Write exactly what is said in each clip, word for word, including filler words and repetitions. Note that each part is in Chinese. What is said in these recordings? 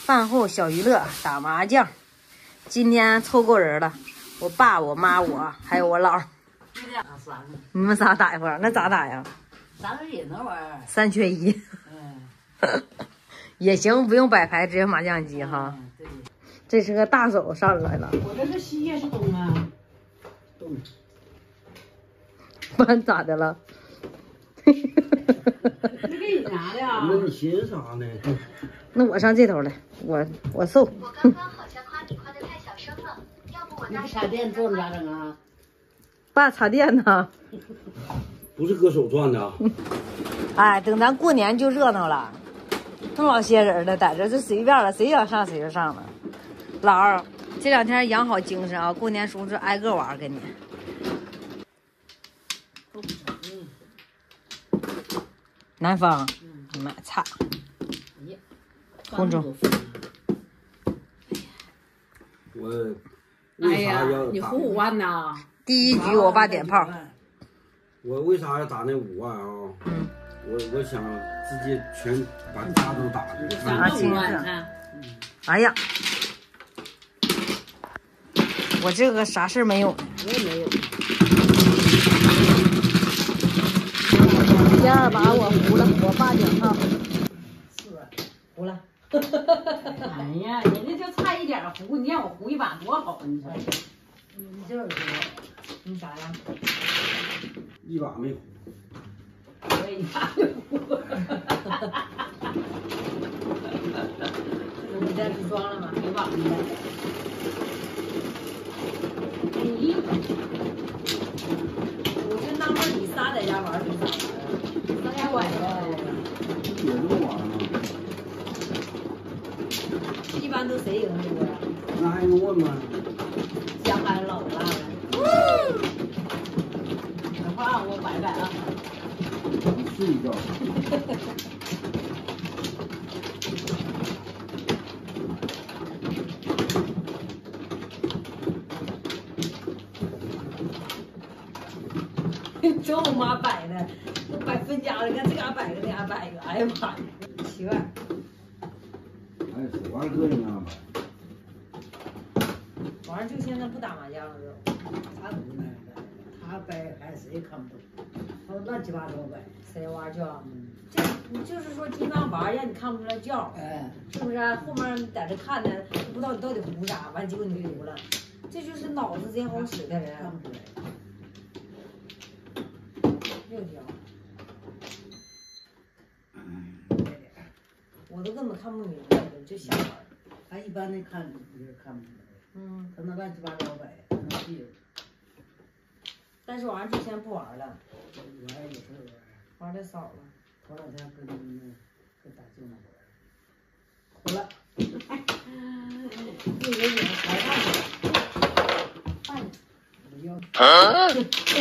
饭后小娱乐打麻将，今天凑够人了，我爸、我妈、我还有我姥。你们仨打一会儿，那咋打呀？ 三个人那玩意儿， 三缺一。嗯，也行，不用摆牌，直接麻将机哈。嗯、对。这是个大手上来了。 我这是西也是东啊，东。 班咋的了？ 这给你拿的啊？ 那你寻思啥呢？ 那我上这头来，我我搜。 我刚刚好像夸你夸的太小声了，要不我大插电做咋整啊？ 爸插电呢？ 不是搁手转的。 哎，等咱过年就热闹了，那老些人了，在这就随便了，谁想上谁就上了。老二，这两天养好精神啊，过年时候就挨个玩给你。南方，你妈擦！红中。 我哎呀，你胡五万呐！ 第一局我爸点炮。 我为啥要打那五万啊？嗯，我我想直接全把家都打了。 啊，亲看。 哎呀，我这个啥事没有。 我也没有。 第二把我胡了，我爸点炮。 是，胡了。哎呀，人家就差一点胡，你让我胡一把多好啊！你说，你就是胡，你啥呀？ 一把没胡。 我也一把没胡。这不在自装了吗？没网呢。你，我就纳闷你仨在家玩是咋玩的？咱俩晚上。 也这么玩吗？ 一般都谁赢这个呀？ 那还用问吗？ 香还是老辣的？等会儿啊，我摆摆啊。 你睡一觉。 这我妈摆的，都摆分家了，你看这嘎摆个，那嘎摆一个，哎呀妈呀，奇怪。 哎，谁玩个人啊？ 完了就现在不打麻将了都。 他不那个，他摆还谁也看不懂，他乱七八糟摆。 谁玩觉？嗯，这你就是说经常玩，让你看不出来觉， 哎， 是不是？后面在这看呢，不知道你到底胡啥，完结果你胡了，这就是脑子贼好使的人。 看不出来。 六条。我都根本看不明白了，就瞎玩。 他一般的看就是看不出来， 嗯， 他那乱七八糟摆，他能记住。 但是玩儿之前不玩了， 玩有时候玩， 玩的少了。 头两天跟那跟大舅那玩，胡了。一人点白饭去，饭我要。啊！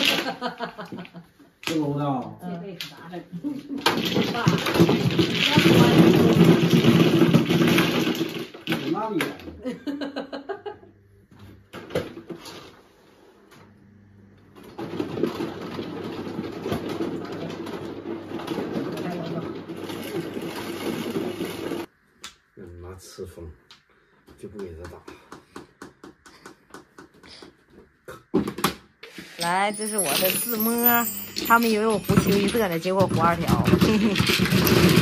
这楼的啊？ 这辈子咋整？爸， 有那里？嗯，妈吃疯，就不给他打。 来，这是我的自摸，他们以为我不清一色的，结果胡二条。嘿嘿